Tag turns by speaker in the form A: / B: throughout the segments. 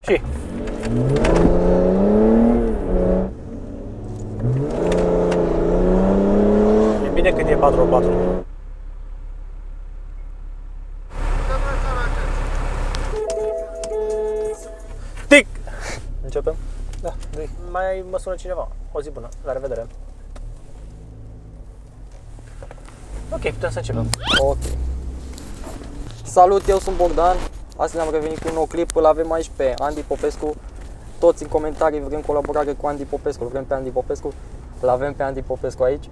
A: Și e bine când e 4x4. Tic! Începem? Da. Mai mă sună cineva. O zi bună. La revedere. Ok, putem să începem.
B: Ok. Salut, eu sunt Bogdan. Astăzi am revenit cu un nou clip. Îl avem aici pe Andy Popescu. Toți în comentarii vrem colaborare cu Andy Popescu. Îl vrem pe Andy Popescu. Îl avem pe Andy Popescu aici.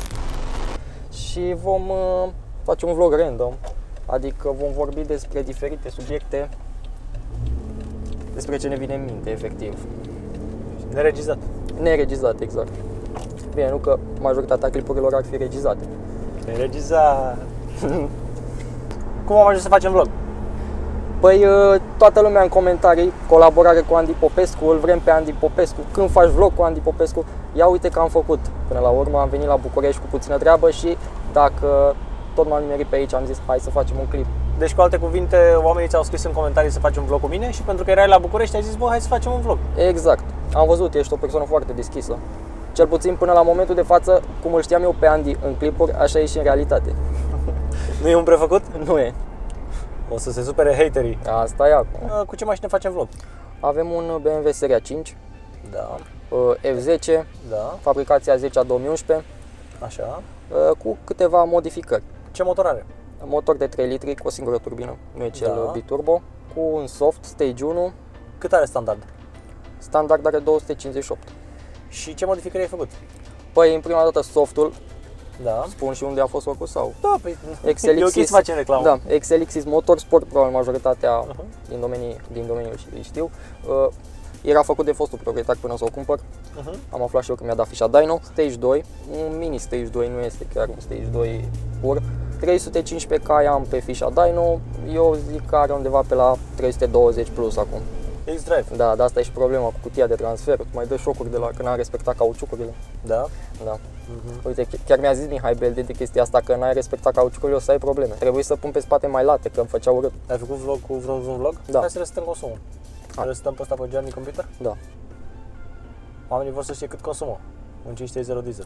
B: Și vom face un vlog random. Adică vom vorbi despre diferite subiecte. Despre ce ne vine în minte, efectiv.
A: Neregizat.
B: Neregizat, exact. Bine, nu că majoritatea clipurilor ar fi regizate.
A: Neregizat. Cum am ajuns să facem vlog?
B: Păi toată lumea în comentarii, colaborare cu Andy Popescu, îl vrem pe Andy Popescu, când faci vlog cu Andy Popescu, ia uite că am făcut. Până la urmă am venit la București cu puțină treabă și dacă tot m-am nimerit pe aici, am zis hai să facem un clip.
A: Deci, cu alte cuvinte, oamenii ți-au scris în comentarii să facem un vlog cu mine și pentru că erai la București ai zis, bă, hai să facem un vlog.
B: Exact. Am văzut, ești o persoană foarte deschisă. Cel puțin până la momentul de față, cum îl știam eu pe Andy în clipuri, așa e și în realitate.
A: Nu e un prefăcut?
B: Nu e.
A: O să se supere haterii.
B: Asta e acum.
A: Cu ce mașină facem vlog?
B: Avem un BMW Seria 5,
A: Da.
B: F10,
A: Da.
B: fabricația 10/2011,
A: Așa.
B: cu câteva modificări.
A: Ce motor are?
B: Motor de 3 litri cu o singură turbină, nu e cel
A: Da.
B: biturbo, cu un soft Stage 1,
A: Cât are standard?
B: standard are 258.
A: Și ce modificări ai făcut?
B: Păi, în prima dată softul,
A: Da.
B: spun și unde a fost făcut sau
A: Da, păi
B: XLXis,
A: e ok să facem reclamă.
B: Da, XLXis Motorsport, probabil majoritatea
A: Uh-huh.
B: din domeniul îi știu. Era făcut de fostul proprietar până să o cumpăr.
A: Uh-huh.
B: Am aflat și eu că mi-a dat fișa Dyno. Stage 2, un mini Stage 2, nu este chiar un Stage 2 pur. 315 cai am pe fișa Dyno, eu zic că are undeva pe la 320 plus acum.
A: X-Drive.
B: Da, dar asta e și problema cu cutia de transfer, mai dă șocuri de la că n-a respectat cauciucurile.
A: Da.
B: Da. Uite, chiar mi-a zis Mihai Belde de chestia asta, că n-ai respectat cauciucurile, o să ai probleme. Trebuie să pun pe spate mai late, că îmi făcea urât.
A: Ai făcut vlog cu vreun vlog?
B: Da.
A: Hai să resetăm consumul. Să resetăm pe ăsta pe Journey Computer?
B: Da.
A: Oamenii vor să știe cât consumă un 530 diesel.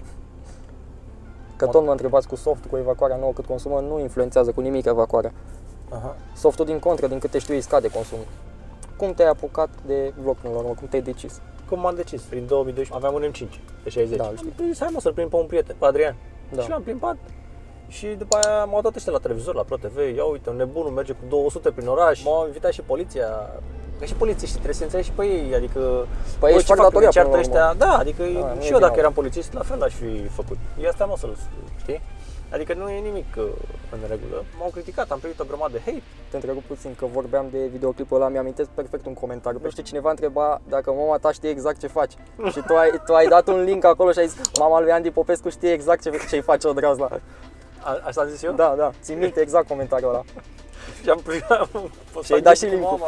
B: Că tot mă întrebați cu soft, cu evacuarea nouă cât consumă, nu influențează cu nimic evacuarea.
A: Aha.
B: Softul din contră, din câte știu, îi scade consumul. Cum te-ai apucat de vlog până la urmă? Cum te-ai decis?
A: Cum m-am decis? Prin 2012 aveam un M5 de 60.
B: Da,
A: Am
B: știu.
A: zis, hai mă să-l plimb pe un prieten, pe Adrian.
B: Da.
A: Și l-am plimbat. Și după aia m-au dat ăștia la televizor, la Pro TV. Ia uite, un nebunul merge cu 200 prin oraș. M-au invitat și poliția. Că și polițiștii trebuie să înțelegi și pe ei, adică
B: Păi ești fac datoria până la urmă.
A: ăștia. Da, adică
B: Da,
A: și eu dacă eram polițist, la fel aș fi făcut. Eu asta mă să-l știi? Adică nu e nimic în regulă. M-au criticat, am primit o grămadă de hate.
B: Te întreb puțin că vorbeam de videoclipul ăla, mi-amintesc perfect un comentariu. Pe cineva întreba dacă mama ta știe exact ce faci. Și tu ai dat un link acolo și ai zis mama lui Andy Popescu știe exact ce-i face Odrazla.
A: Asta am zis eu?
B: Da, da, țin minte exact comentariul ăla.
A: Și am primit.
B: Și ai dat și link-ul.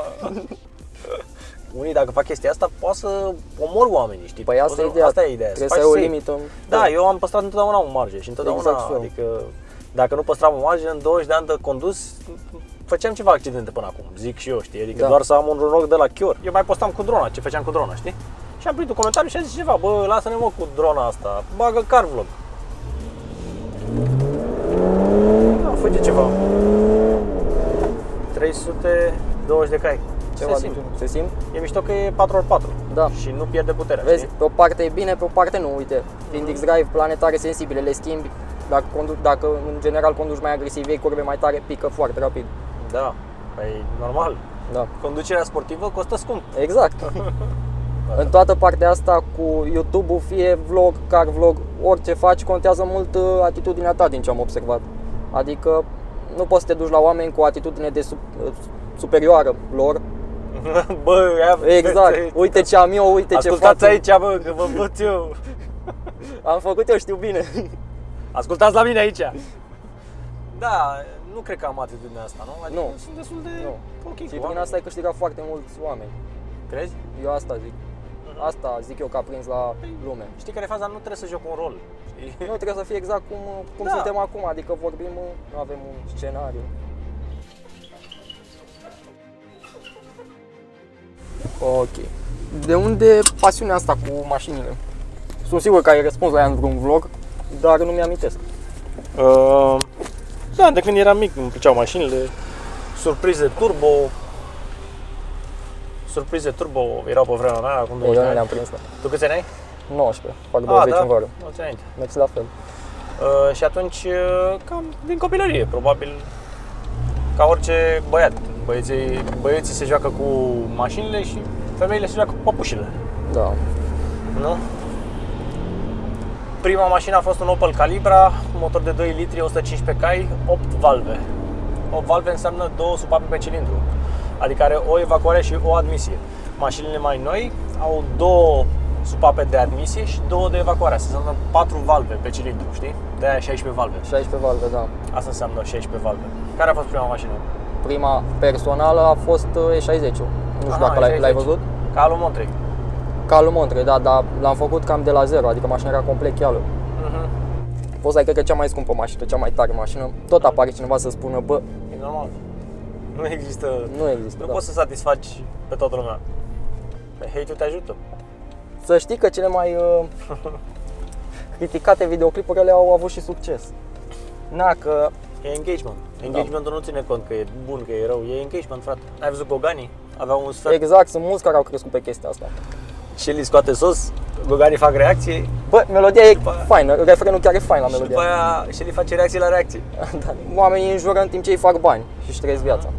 A: Unii dacă fac chestia asta poate să omor oamenii, știi?
B: Păi asta e ideea.
A: Asta e ideea.
B: Trebuie să ai o limită.
A: Da, eu am păstrat întotdeauna o marjă și întotdeauna,
B: Exact,
A: adică dacă nu păstram o marjă, în 20 de ani de condus făceam ceva accidente până acum, zic și eu, știi? Adică
B: Da.
A: doar să am un noroc de la chior. Eu mai postam cu drona, ce făceam cu drona, știi? Și am primit un comentariu și a zis ceva, bă, lasă-ne mă cu drona asta, bagă car vlog. Da, făce ceva. 320 de cai.
B: Ceva
A: Se simte.
B: se simt?
A: E mișto că e 4x4
B: Da.
A: și nu pierde puterea,
B: Vezi,
A: știi?
B: pe o parte e bine, pe o parte nu. Uite, fiind X-Drive, planetare sensibile, le schimbi. Dacă în general conduci mai agresiv, iei curbe mai tare, pică foarte rapid.
A: Da, păi normal.
B: Da.
A: Conducerea sportivă costă scump.
B: Exact. În toată partea asta cu YouTube-ul, fie vlog, car vlog, orice faci, contează mult atitudinea ta, din ce am observat. Adică nu poți să te duci la oameni cu o atitudine de superioară lor.
A: Bă,
B: Exact. Uite ce am eu, uite ce fac.
A: Ascultați aici, bă, că vă învăț eu.
B: Am făcut eu, știu bine.
A: Ascultați la mine aici. Da, nu cred că am atitudinea asta, nu? Adică
B: Nu.
A: sunt destul de ok
B: Și
A: cu
B: prin
A: oameni.
B: asta ai câștigat foarte mulți oameni.
A: Crezi?
B: Eu asta zic. Asta zic eu că a prins la lume.
A: Știi care e faza? Nu trebuie să joc un rol. Știi?
B: Nu, trebuie să fie exact cum
A: Da.
B: suntem acum, adică vorbim, nu avem un scenariu. Ok. De unde pasiunea asta cu mașinile? Sunt sigur că ai răspuns la ea în vreun vlog, dar nu mi-amintesc.
A: Da, de când eram mic îmi plăceau mașinile. Surprize turbo erau pe vremea mea, acum 20
B: Eu
A: de
B: nu
A: ani.
B: le-am prins, da.
A: Tu câți ani ai?
B: 19, fac 20 în vară.
A: 20 înainte.
B: Mergi la fel.
A: Și atunci, cam din copilărie, probabil, ca orice băiat. Băieții se joacă cu mașinile și femeile se joacă cu păpușile.
B: Da.
A: Nu? Prima mașină a fost un Opel Calibra, un motor de 2 litri, 115 cai, 8 valve. 8 valve înseamnă 2 supape pe cilindru, adică are o evacuare și o admisie. Mașinile mai noi au 2 supape de admisie și 2 de evacuare, asta înseamnă 4 valve pe cilindru, știi? De-aia 16 valve.
B: 16 valve, da.
A: Asta înseamnă 16 valve. Care a fost prima mașină?
B: Prima personală a fost E60. Nu știu dacă l-ai văzut.
A: Ca lui Montrei.
B: Ca lui Montrei, da, dar l-am făcut cam de la zero, adică mașina era complet cheală. Poți să ai, cred că, cea mai scumpă mașină, cea mai tare mașină. Tot apare cineva să spună, bă,
A: E normal. Nu există.
B: nu
A: poți să satisfaci pe toată lumea. Hate-ul te ajută.
B: Să știi că cele mai criticate videoclipurile au avut și succes. Na, că...
A: E engagement. Engagementul nu ține cont că e bun, că e rău. E engagement, frate. Ai văzut Gogani? Aveau un sfert.
B: Exact, sunt mulți care au crescut pe chestia asta.
A: Și el scoate sos, Gogani fac reacție.
B: Bă, melodia e faină, refrenul chiar e fain la
A: Și
B: melodia.
A: după aia Shelly face reacție la reacție.
B: Da, oamenii înjură în timp ce ei fac bani și își trăiesc viața.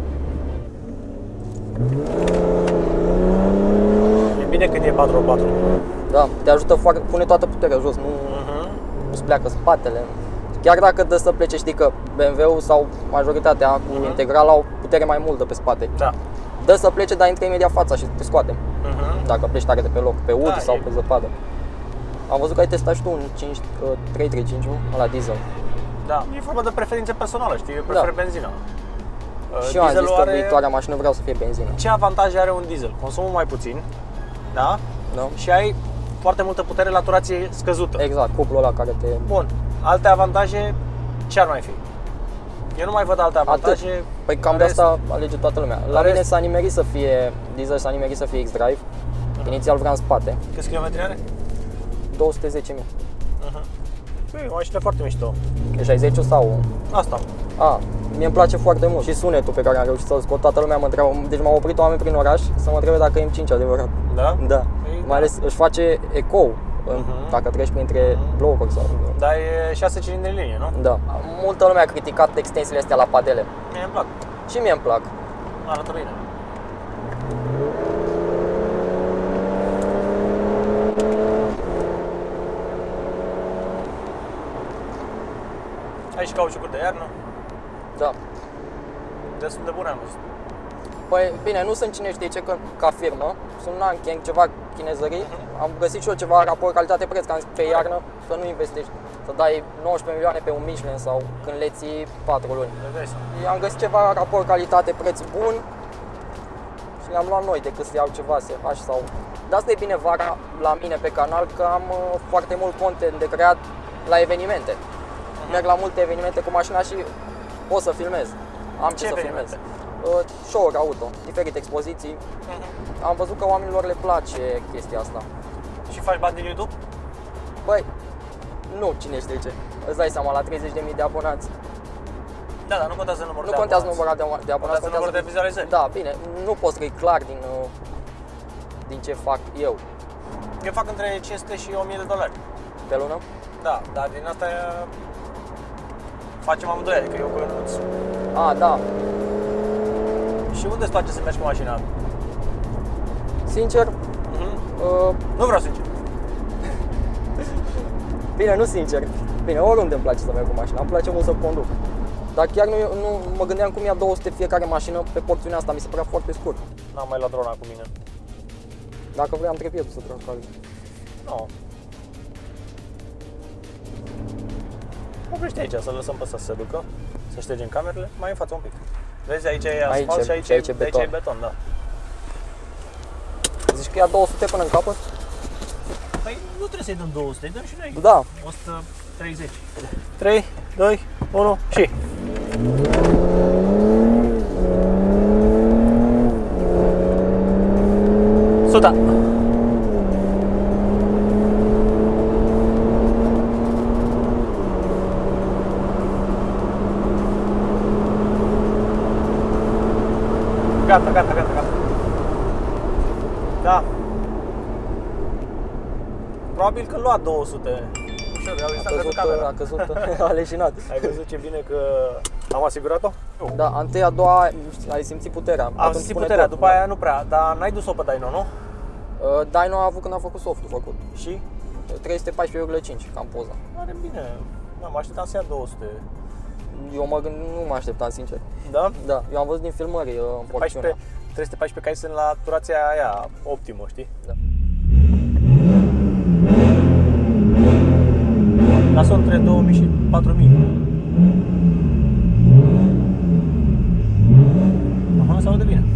A: E bine când e 4x4.
B: Da, te ajută foarte, pune toată puterea jos, nu-ți pleacă spatele. Chiar dacă dă să plece, știi că BMW-ul sau majoritatea cu integral au putere mai multă pe spate.
A: Da.
B: Dă să plece, dar intră imediat fața și te scoate. Dacă pleci tare de pe loc, pe ud sau pe zăpadă. Am văzut că ai testat și tu un 335 la diesel.
A: Da, e vorba de preferințe personală, știi? Eu prefer benzina.
B: Și eu am zis că viitoarea mașină vreau să fie benzină.
A: Ce avantaje are un diesel? Consumul mai puțin, da?
B: Da.
A: Și ai foarte multă putere la turație scăzută.
B: Exact, cuplul ăla care te...
A: Bun, alte avantaje ce ar mai fi? Eu nu mai văd alte avantaje.
B: Atât. Păi cam de asta alege toată lumea. La mine s-a nimerit să fie diesel, s-a nimerit să fie X-Drive. Inițial vreau în spate.
A: Câți kilometri are?
B: 210.000.
A: E o mașină foarte mișto.
B: E 60 sau?
A: Asta.
B: Mie îmi place foarte mult și sunetul pe care am reușit să-l scot. Toată lumea mă întreabă, deci m-au oprit oameni prin oraș să mă întrebe dacă e M5 adevărat.
A: Da?
B: Da. Mai ales își face ecou dacă treci printre blocuri sau...
A: Dar e 6 cilindri în linie, nu?
B: Da. Multă lume a criticat extensiile astea la padele.
A: Mie îmi plac.
B: Și mie îmi plac.
A: Arată bine. Ai și cauciucuri de iarnă?
B: Da.
A: Destul de bune am văzut.
B: Păi bine, nu sunt cine știe ce ca firmă, sunt Nankeng, ceva chinezării. Am găsit și eu ceva raport calitate-preț, că am zis pe iarnă să nu investești, să dai 19 milioane pe un Michelin sau când le ții 4 luni. Am găsit ceva raport calitate-preț bun și le-am luat noi decât să iau ceva SH sau... De asta e bine vara la mine pe canal, că am foarte mult content de creat la evenimente. Merg la multe evenimente cu mașina și pot să filmez. Am ce să filmez. Show-uri auto, diferite expoziții. Am văzut că oamenilor le place chestia asta.
A: Și faci bani din YouTube?
B: Băi, nu, cine știe ce. Îți dai seama, la 30.000 de abonați.
A: Da, dar nu contează numărul
B: de abonați. Nu contează numărul de abonați,
A: contează numărul de vizualizări.
B: Da, bine, nu poți să-i clar din ce fac eu.
A: Eu fac între 500 și 1000 de dolari.
B: Pe lună?
A: Da, dar din asta facem amândoi, adică eu cu Ionuț.
B: Da.
A: Și unde îți place să mergi cu mașina?
B: Sincer?
A: Nu vreau sincer.
B: Bine, nu sincer. Bine, oriunde îmi place să merg cu mașina, îmi place mult să conduc. Dar chiar nu mă gândeam cum ia 200 fiecare mașină pe porțiunea asta, mi se părea foarte scurt.
A: N-am mai luat drona cu mine.
B: Dacă vreau, am trebuie să trag calul.
A: Nu. Oprește aici, să lăsăm pe ăsta să se ducă, să ștergem camerele, mai în față un pic. Vezi, aici e asfalt și aici e beton, da.
B: Zici că ia 200 până în capăt?
A: Păi nu trebuie să-i dăm 200, îi dăm și noi.
B: Da.
A: 130. 3, 2, 1 și... 100. Gata, gata, gata, gata. Da. Probabil că lua 200.
B: A căzut, a leșinat.
A: Ai văzut ce bine că am asigurat-o?
B: Da, întâi, a doua, ai simțit puterea.
A: Am simțit puterea, după aia nu prea, dar n-ai dus-o pe Dyno, nu?
B: Dyno a avut când a făcut softul făcut.
A: Și?
B: 314,5, cam poza.
A: Are bine, mă așteptam să ia 200.
B: Eu nu mă așteptam, sincer.
A: Da?
B: Da, eu am văzut din filmări în porțiunea.
A: 314 cai sunt la turația aia optimă, știi?
B: Da.
A: Lasă între 2000 și 4000. Aha, se aude bine.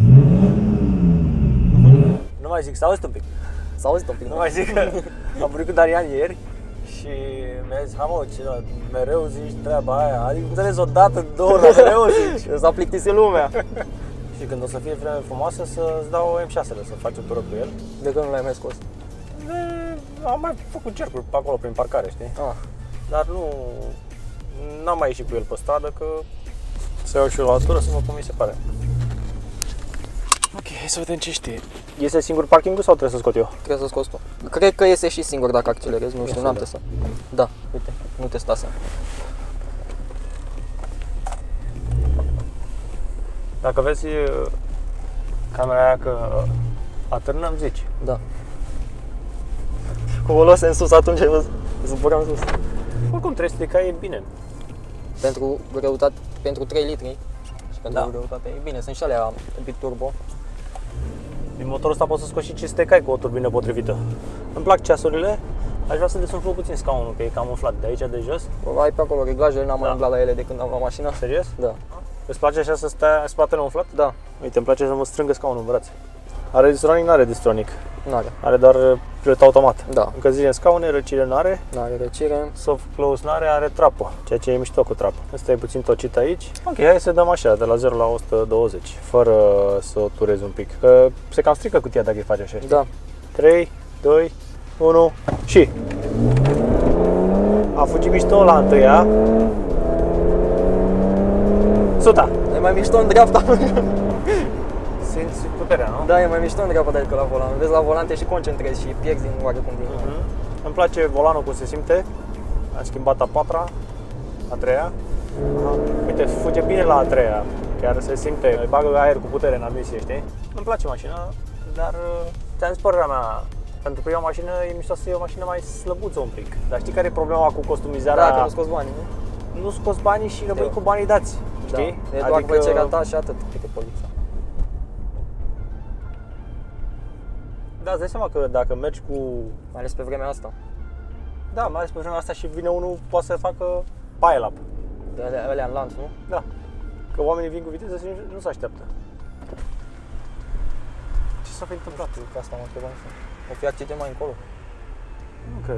A: Nu mai zic, s-a auzit un pic.
B: S-a auzit un pic.
A: Nu mai zic că am vorbit cu Darian ieri și mi-a zis, ha mă, ce, mereu zici treaba aia, adică înțeles odată, două ori, mereu zici.
B: S-a plictisit lumea.
A: Și când o să fie vreme frumoasă să-ți dau M6-le, să faci o tură cu el.
B: De când nu l-ai mai scos?
A: Am mai făcut cercuri pe acolo, prin parcare, știi?
B: Ah.
A: Dar n-am mai ieșit cu el pe stradă, că să iau și eu la tură să văd cum mi se pare. Ok, hai să vedem ce știe. Iese singur parkingul sau trebuie să scot eu?
B: Trebuie să scoți tu. Cred că iese și singur dacă accelerezi, nu știu, n-am testat. Da, uite, nu testasem.
A: Dacă vezi camera aia că atârnă, îmi zici.
B: Da. Cum o luase în sus atunci, ai văzut? Zburam sus.
A: Oricum 300 de cai e bine.
B: Pentru greutate, pentru 3 litri și pentru
A: Da.
B: greutate e bine. Sunt și alea biturbo.
A: Din motorul ăsta poți să scoți și 500 de cai cu o turbină potrivită. Îmi plac ceasurile. Aș vrea să desumflu puțin scaunul, că e cam umflat de aici, de jos.
B: Ai pe acolo reglajele, n-am mai
A: Da.
B: umblat la ele de când am luat mașina.
A: Serios?
B: Da.
A: Îți place așa să stai spatele umflat?
B: Da.
A: Uite, îmi place să mă strângă scaunul în brațe. Are distronic? N-are distronic.
B: N-are.
A: Are doar pilot automat.
B: Da.
A: Încălzire în scaune, răcire n-are.
B: N-are răcire.
A: Soft close n-are, are trapă, ceea ce e mișto cu trapă. Ăsta e puțin tocit aici. Ok, hai să dăm așa, de la 0 la 120, fără să o turezi un pic. Că se cam strică cutia dacă îi faci așa, știi?
B: Da.
A: 3, 2, 1 și... A fugit mișto la întâia. 100.
B: E mai mișto în dreapta.
A: Simți puterea, nu?
B: Da, e mai mișto în dreapta decât la volan. Vezi la volan te și concentrezi și pierzi din oarecum din...
A: Îmi place volanul cum se simte. Am schimbat a patra, a treia. Uite, fuge bine la a treia. Chiar se simte, bagă aer cu putere în admisie, știi? Îmi place mașina, dar ți-am zis părerea mea. Pentru prima mașină e mișto să iei o mașină mai slăbuță un pic. Dar știi care e problema cu customizarea?
B: Da, că nu scoți banii, nu?
A: Nu scoți banii și rămâi cu banii dați, știi?
B: Da. E doar plăcerea ta și atât, câte polița.
A: Da, îți dai seama că dacă mergi cu...
B: Mai ales pe vremea asta.
A: Da, mai ales pe vremea asta și vine unul, poate să facă pile-up.
B: De alea în lanț, nu?
A: Da. Că oamenii vin cu viteză și nu se așteaptă. Ce s-a fi întâmplat cu asta, mă întrebam asta?
B: O fi accident mai încolo.
A: Nu cred.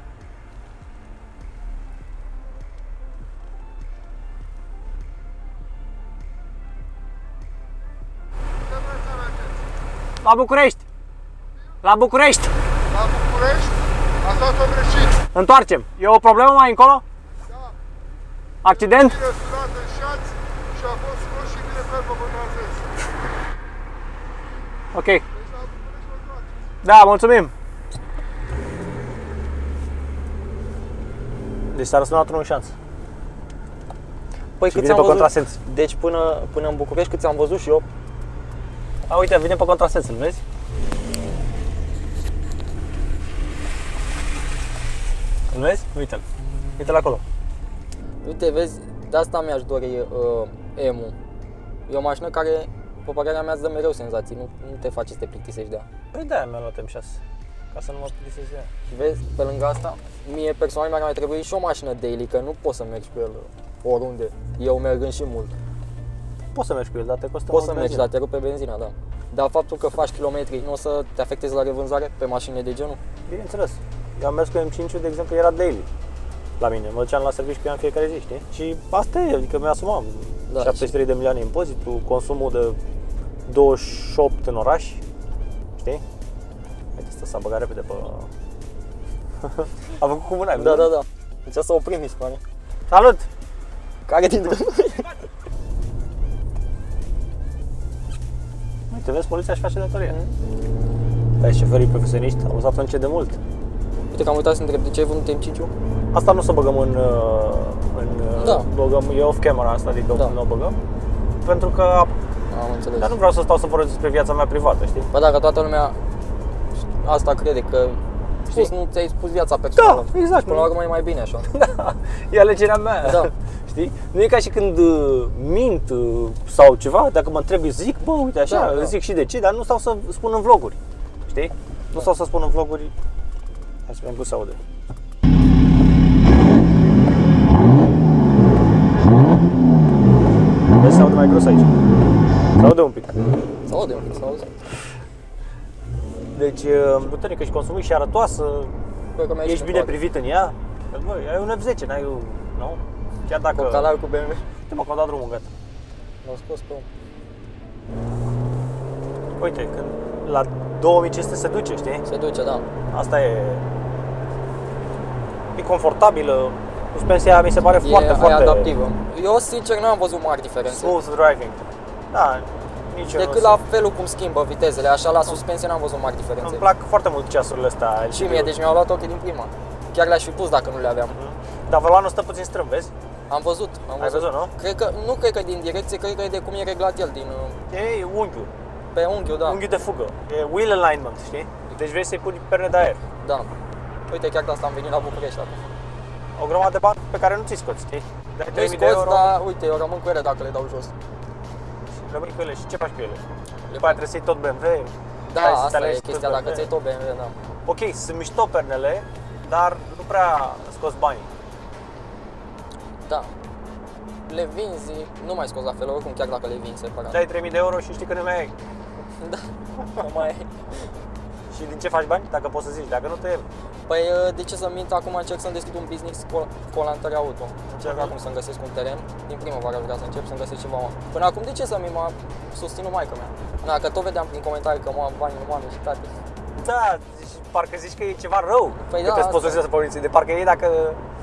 A: La București! La București!
C: La București? Ați luat-o greșit.
A: Întoarcem. E o problemă mai încolo?
C: Da.
A: Accident?
C: Bine sunat în șanț și a fost scos și bine pe Băbănazez.
A: Ok.
C: Deci la București vă întoarceți.
A: Da, mulțumim. Deci s-a răsunat unul în șanț.
B: Păi
A: Și
B: cât
A: vine
B: ți-am
A: pe
B: văzut?
A: contrasens.
B: Deci până în București cât ți-am văzut și eu.
A: A, uite, vine pe contrasens, îl vezi? Îl vezi? Uite-l. Uite-l acolo.
B: Uite, vezi, de asta mi-aș dori EMU. E o mașină care, pe părerea mea, îți dă mereu senzații, nu te face să te plictisești de ea.
A: Păi de-aia mi-a luat M6. Ca să nu mă plictisesc de ea.
B: Vezi, pe lângă asta, mie personal mi-ar mai trebui și o mașină daily, că nu poți să mergi cu el oriunde, eu mergând și mult.
A: Poți să mergi cu el, dar te costă
B: Poți să
A: mult
B: mergi, dar te rupe benzina, da. Dar faptul că faci kilometri nu o să te afecteze la revânzare pe mașinile de genul?
A: Bineînțeles. Eu am mers cu M5, de exemplu, era daily la mine. Mă duceam la serviciu pe ea în fiecare zi, știi? Și asta e, adică mi-asumam.
B: Da,
A: 73 de milioane impozitul, consumul de 28 în oraș, știi? Asta s-a băgat repede pe... A făcut cu mâna,
B: Da. Deci să oprim, mi se pare.
A: Salut!
B: Care dintre noi?
A: Uite, vezi, poliția își face datoria. Dar șoferii profesioniști au lăsat încet de mult.
B: Uite că am uitat să întreb, de ce ai vândut M5-ul?
A: Asta nu o să băgăm
B: Da.
A: băgăm, e off camera asta, adică
B: Da.
A: nu o băgăm. Pentru că
B: Am înțeles.
A: dar nu vreau să stau să vorbesc despre viața mea privată, știi?
B: Bă, dacă toată lumea asta crede că nu ți-ai spus viața personală.
A: Da, exact.
B: Până la urmă e mai bine așa.
A: Da, e alegerea mea.
B: Da.
A: Știi? Nu e ca și când mint sau ceva, dacă mă întrebi zic, bă, uite așa,
B: Da.
A: zic și de ce, dar nu stau să spun în vloguri. Știi? Nu stau să spun în vloguri. Hai să vedem cum se aude. Vezi, se aude mai gros aici. Se aude un pic.
B: Se aude un pic, se aude.
A: Deci, puternică și consumit și arătoasă.
B: Sper că mi-ai
A: Ești
B: ieșit
A: bine
B: în toate.
A: privit în ea. Că, băi, ai un F10, n-ai un... Nu? Chiar dacă...
B: Cocalar cu BMW.
A: Uite mă, că au dat drumul, gata.
B: L-au scos pe om.
A: Uite, când la 2500 se duce, știi?
B: Se duce, da.
A: Asta e... E confortabilă. Suspensia mi se pare foarte,
B: E
A: foarte...
B: adaptivă. Eu, sincer, n-am văzut mari diferențe.
A: Smooth driving. Da, nici eu
B: Decât
A: nu
B: la felul cum schimbă vitezele, așa la suspensie n-am văzut mari diferențe.
A: Îmi plac foarte mult ceasurile astea.
B: Și mie, deci mi-au luat ochii din prima. Chiar le-aș fi pus dacă nu le aveam.
A: Dar volanul stă puțin strâmb, vezi?
B: Am văzut.
A: Ai văzut, nu?
B: Nu cred că din direcție, cred că e de cum e reglat el, din
A: E unghiul.
B: pe unghiul, da.
A: Unghiul de fugă. E wheel alignment, știi? Deci vrei să-i pui perne de aer.
B: Da. Uite, chiar de asta am venit la București acum.
A: O grămadă de bani pe care nu ți-i scoți, știi? Dai
B: Le
A: 3000 de
B: scoți,
A: euro,
B: dar uite, eu rămân cu ele dacă le dau jos.
A: rămâi cu ele și ce faci cu ele? După aia trebuie să iei tot BMW.
B: Da,
A: hai să
B: asta e
A: alegi tot
B: chestia, dacă
A: BMW.
B: ți-ai tot BMW, da.
A: Ok, sunt mișto pernele, dar nu prea scoți banii.
B: Da. Le vinzi, nu mai scoți la fel, oricum chiar dacă le vinzi separat.
A: Dai 3000 de euro și știi că nu mai ai.
B: Da. Nu mai e.
A: Și din ce faci bani? Dacă poți să zici, dacă nu te iei.
B: Păi de ce să mint, acum încerc să-mi deschid un business cu colantări auto. Încerc acum să-mi găsesc un teren, din primăvară vreau să încep să-mi găsesc ceva. Până acum de ce să mi m-a susținut maică mea? Da, că tot vedeam prin comentarii că mă am bani în mame și tati.
A: Da, și parcă zici că e ceva rău.
B: Păi
A: că
B: da,
A: te
B: asta
A: sponsorizează poliție, de parcă e dacă...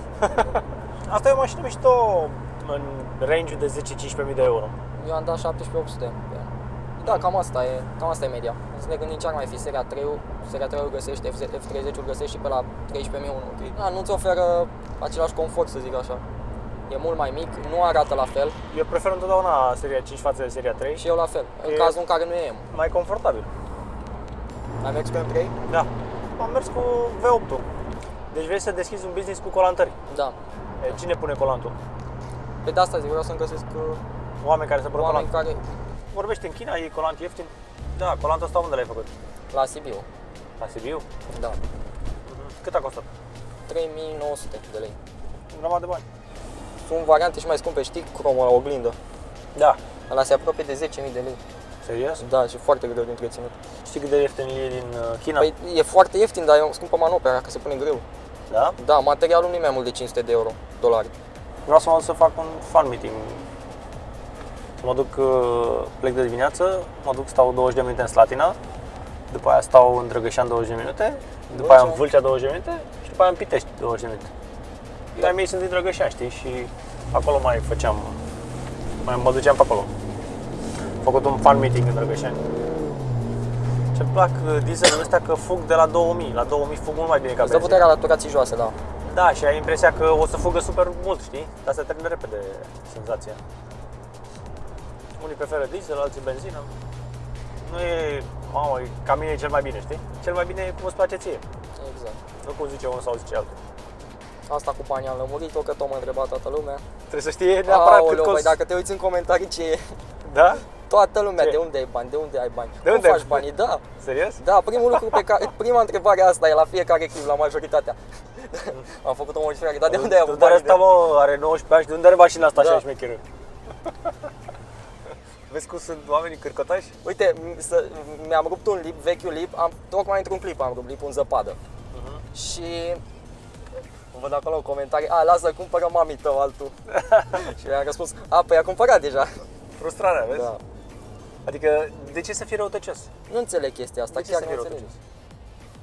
A: Asta e o mașină mișto în range-ul de 10-15 mii de euro.
B: Eu am dat 17.800. Da, cam asta e media. Să ne gândim ce ar mai fi seria 3-ul, seria 3-ul găsești, F30-ul găsești și pe la 13.000 okay. Da, nu-ți oferă același confort, să zic așa. E mult mai mic, nu arată la fel.
A: Eu prefer întotdeauna seria 5 față de seria 3.
B: Și eu la fel, în cazul în care nu e M.
A: Mai confortabil.
B: Ai mers pe M3?
A: Da. Am mers cu V8-ul. Deci vrei să deschizi un business cu colantări.
B: Da.
A: Cine pune colantul?
B: Pe de asta zic, vreau să-mi găsesc
A: Oameni care să pună
B: oameni
A: colant.
B: care...
A: Vorbește în China, e colant ieftin. Da, colantul ăsta unde l-ai făcut?
B: La Sibiu.
A: La Sibiu?
B: Da.
A: Cât a costat?
B: 3.900 de lei.
A: Un grămadă de bani.
B: Sunt variante și mai scumpe, știi, cromul la oglindă.
A: Da.
B: Ăla se apropie de 10.000 de lei.
A: Serios?
B: Da, și foarte greu de întreținut.
A: Știi cât de ieftin e din China?
B: Păi e foarte ieftin, dar e scumpă manopera, că se pune greu.
A: Da?
B: Da, materialul nu e mai mult de 500 de euro, dolari.
A: Vreau să mă duc să fac un fan meeting. Să mă duc, plec de dimineață, mă duc, stau 20 de minute în Slatina, după aia stau în Drăgășan 20 de minute, după aia în Vâlcea 20 de minute și după aia în Pitești 20 de minute. Da. Ai mei sunt din Drăgășan, știi, și acolo mai mă duceam pe acolo. Am făcut un fan meeting în Drăgășani. Ce-mi plac dieselul ăsta că fug de la 2000, la 2000 fug mult mai bine ca
B: Îți dă
A: benzină.
B: puterea la turații joase, da.
A: Da, și ai impresia că o să fugă super mult, știi? Dar se termină repede senzația. Unii preferă diesel, alții benzină. Nu e, mamă, ca mine e cel mai bine, știi? Cel mai bine e cum îți place ție.
B: Exact.
A: Nu cum zice unul sau zice altul.
B: Asta cu banii am lămurit-o, că tot mă întreba toată lumea.
A: Trebuie să știe neapărat cât
B: Aoleu,
A: costă.
B: băi, dacă te uiți în comentarii ce e,
A: Da?
B: toată lumea,
A: Ce?
B: de unde ai bani, de unde ai bani,
A: De
B: cum
A: unde
B: faci
A: ai
B: banii, da.
A: Serios?
B: Da, primul lucru pe care, prima întrebare asta e la fiecare clip, la majoritatea. Am făcut o modificare, dar de unde ai avut
A: Dar
B: banii?
A: asta, mă, are 19 ani și de unde are mașina asta
B: Da.
A: așa șmecheră? Vezi cum sunt oamenii cârcotași?
B: Uite, mi-am rupt un lip, vechiul lip, tocmai într-un clip am rupt lipul în zăpadă. Și văd acolo comentarii, lasă, cumpără mami tău altul. Și i-am răspuns, păi a cumpărat deja.
A: Frustrarea, vezi?
B: Da.
A: Adică, de ce să fii răutăcios?
B: Nu înțeleg chestia asta,
A: De ce
B: chiar
A: să
B: nu
A: fii
B: înțeleg.
A: răutăcios?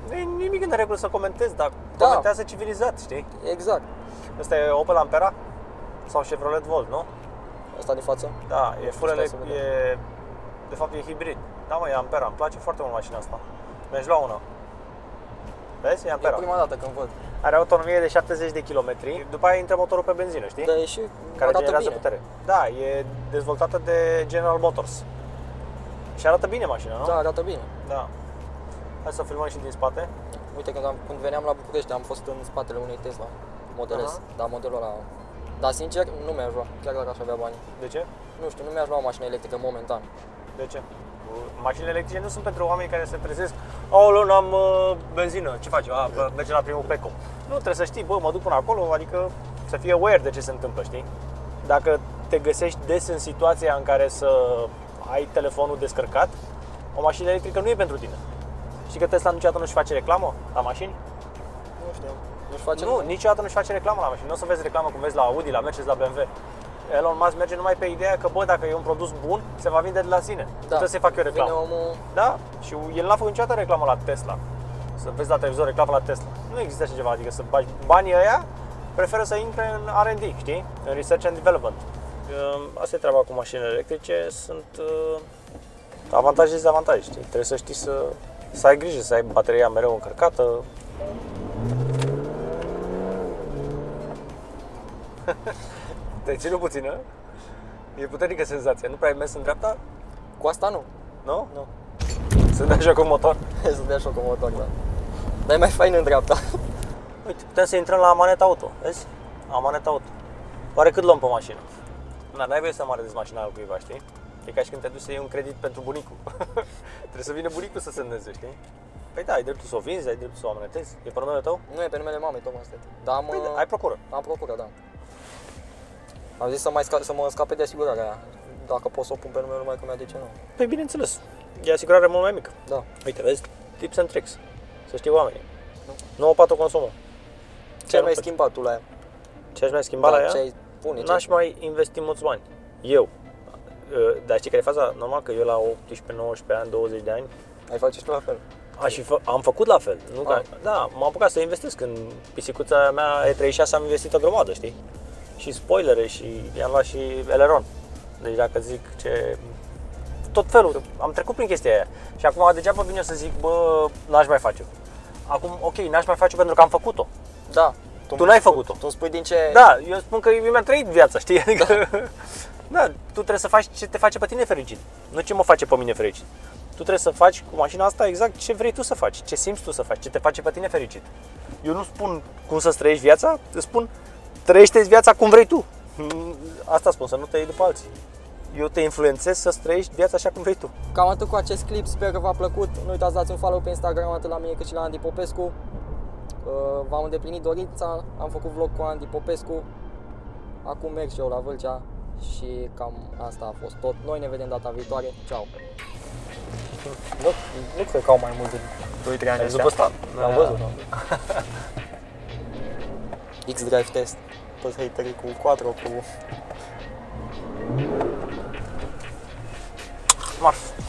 A: Nu e nimic în regulă să comentezi, dar
B: Da.
A: comentează civilizat, știi?
B: Exact.
A: Ăsta e Opel Ampera sau Chevrolet Volt, nu?
B: Asta de față?
A: Da, e full
B: Stai să vedem.
A: de fapt e hibrid. Da, mă, e Ampera, îmi place foarte mult mașina asta. Mergi la una. Vezi? E
B: E
A: Ampera.
B: prima dată când văd.
A: Are autonomie de 70 de km, după aia intră motorul pe benzină, știi?
B: Dar e și
A: Care
B: arată
A: generează
B: bine.
A: putere. Da, e dezvoltată de General Motors. Și arată bine mașina, nu?
B: Da, arată bine.
A: Da. Hai să filmăm și din spate.
B: Uite, când veneam la București, am fost în spatele unei Tesla Model S,
A: Aha.
B: dar modelul ăla... Dar sincer, nu mi-aș lua, chiar dacă aș avea bani.
A: De ce?
B: Nu știu, nu mi-aș lua o mașină electrică momentan.
A: De ce? Mașinile electrice nu sunt pentru oameni care se trezesc. Aoleu, n-am benzină, ce faci? Mergem la primul Peco. Nu, trebuie să știi, bă, mă duc până acolo, adică să fii aware de ce se întâmplă, știi? Dacă te găsești des în situația în care să ai telefonul descărcat, o mașină electrică nu e pentru tine. Știi că Tesla niciodată nu-și face reclamă la mașini?
B: Nu știu, nu-și face...
A: Nu, niciodată nu-și face reclamă la mașini. Nu o să vezi reclamă cum vezi la Audi, la Mercedes, la BMW. Elon Musk merge numai pe ideea că, bă, dacă e un produs bun, se va vinde de la sine. Nu trebuie să-i fac eu reclamă.
B: Vine omul...
A: Da, și el n-a făcut niciodată reclamă la Tesla. Să vezi la televizor reclamă la Tesla. Nu există așa ceva, adică să bagi banii ăia, preferă să intre în R&D, știi? În Research and Development. Asta e treaba cu mașinile electrice, sunt avantaje și dezavantaje, știi? Trebuie să știi să ai grijă, să ai bateria mereu încărcată. Te-ai ținut puțină? E puternică senzația, nu prea ai mers în dreapta?
B: Cu asta nu.
A: Nu?
B: Nu.
A: Să dea joc cu motor.
B: Să dea șoc în motor, da. Dar e mai fain în dreapta.
A: Uite, putem să intrăm la maneta auto, vezi? La maneta auto. Oare cât luăm pe mașină? N-ai voie să mare mașina al cuiva, știi? E ca și când te duci să iei un credit pentru bunicul. Trebuie să vină bunicul să semneze, știi? Păi da, ai dreptul să o vinzi, ai dreptul să o amenetezi. E pe numele tău?
B: Nu e pe numele mamei, tocmai asta. Dar am...
A: Păi da, ai procură.
B: Am procură, da. Am zis să mă scape de asigurarea aia. Dacă pot să o pun pe numele numai că mea, de ce nu?
A: Păi bineînțeles, e asigurare mult mai mică.
B: Da.
A: Uite, vezi? Tips and tricks. Să știi oamenii. 9.4 consumă.
B: Ce ai mai schimbat tu la ea?
A: Ce aș mai schimba la ea?
B: Ce ai pune?
A: N-aș mai investi mulți bani. Eu. Dar știi care e faza? Normal că eu la 18, 19 ani, 20 de ani
B: Ai face și tu la fel.
A: am făcut la fel. Nu ca, da, m-am apucat să investesc. În pisicuța mea E36 am investit o grămadă, știi? Și spoilere și i-am luat și eleron. Deci dacă zic ce... Tot felul. Am trecut prin chestia aia. Și acum degeaba vine să zic, bă, n-aș mai face-o. Acum, ok, n-aș mai face-o pentru că am făcut-o.
B: Da.
A: Tu n-ai făcut-o.
B: Tu îmi spui din ce...
A: Da, eu spun că eu mi-am trăit viața, știi? Adică, da, tu trebuie să faci ce te face pe tine fericit, nu ce mă face pe mine fericit. Tu trebuie să faci cu mașina asta exact ce vrei tu să faci, ce simți tu să faci, ce te face pe tine fericit. Eu nu spun cum să-ți trăiești viața, îți spun trăiește-ți viața cum vrei tu. Asta spun, să nu te iei după alții. Eu te influențez să-ți trăiești viața așa cum vrei tu.
B: Cam atât cu acest clip, sper că v-a plăcut. Nu uitați, dați un follow pe Instagram atât la mine cât și la Andy Popescu. V-am îndeplinit dorința, am făcut vlog cu Andy Popescu. Acum merg și eu la Vâlcea și cam asta a fost tot. Noi ne vedem data viitoare. Ciao. Nu cred că au mai mult de 2-3 ani.
A: Ai văzut pe ăsta?
B: Am văzut. X-Drive test. Toți haterii cu Quattro, cu...
A: Marf.